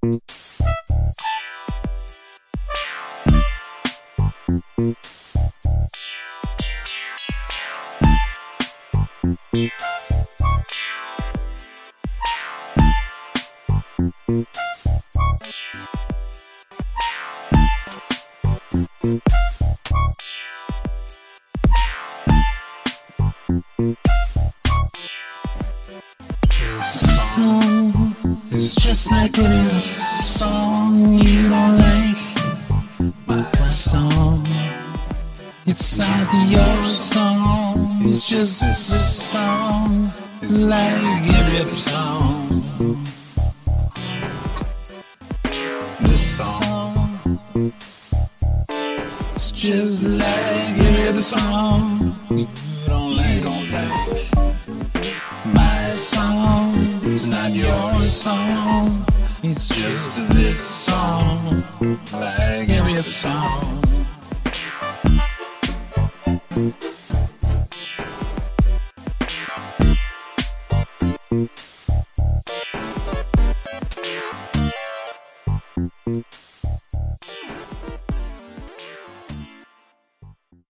It's just like it is a song you don't like. My song, it's not your song. It's just a song. It's like every other song. This song, it's just like every other song. You don't like. My song, it's not your song. It's just this song, like every other song.